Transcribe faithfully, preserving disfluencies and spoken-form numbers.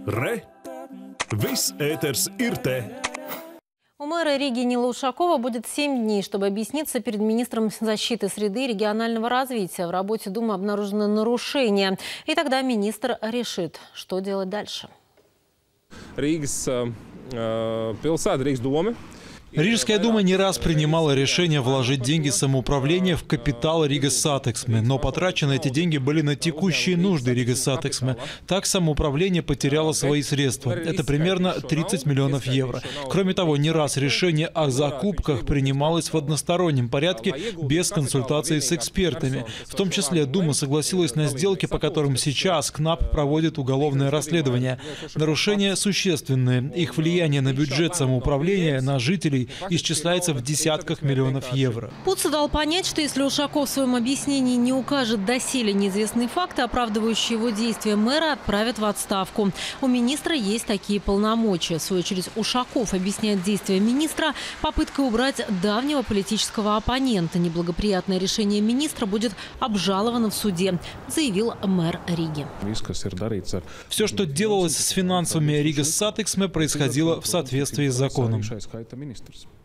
Re! Viss ēters ir te! У мэра Риги Нила Ушакова будет семь дней, чтобы объясниться перед министром защиты среды и регионального развития. В работе Думы обнаружено нарушение. И тогда министр решит, что делать дальше. Рīgas pilsēta, Rīgas doma. Рижская дума не раз принимала решение вложить деньги самоуправления в капитал Рига Сатексме, но потрачены эти деньги были на текущие нужды Рига Сатексме. Так самоуправление потеряло свои средства. Это примерно тридцать миллионов евро. Кроме того, не раз решение о закупках принималось в одностороннем порядке без консультации с экспертами. В том числе Дума согласилась на сделки, по которым сейчас КНАП проводит уголовное расследование. Нарушения существенные. Их влияние на бюджет самоуправления, на жителей исчисляется в десятках миллионов евро. Пуца дал понять, что если Ушаков в своем объяснении не укажет доселе неизвестные факты, оправдывающие его действия, мэра отправят в отставку. У министра есть такие полномочия. В свою очередь Ушаков объясняет действия министра попыткой убрать давнего политического оппонента. Неблагоприятное решение министра будет обжаловано в суде, заявил мэр Риги. Все, что делалось с финансовыми Рига Сатексме, происходило в соответствии с законом. Ministrs.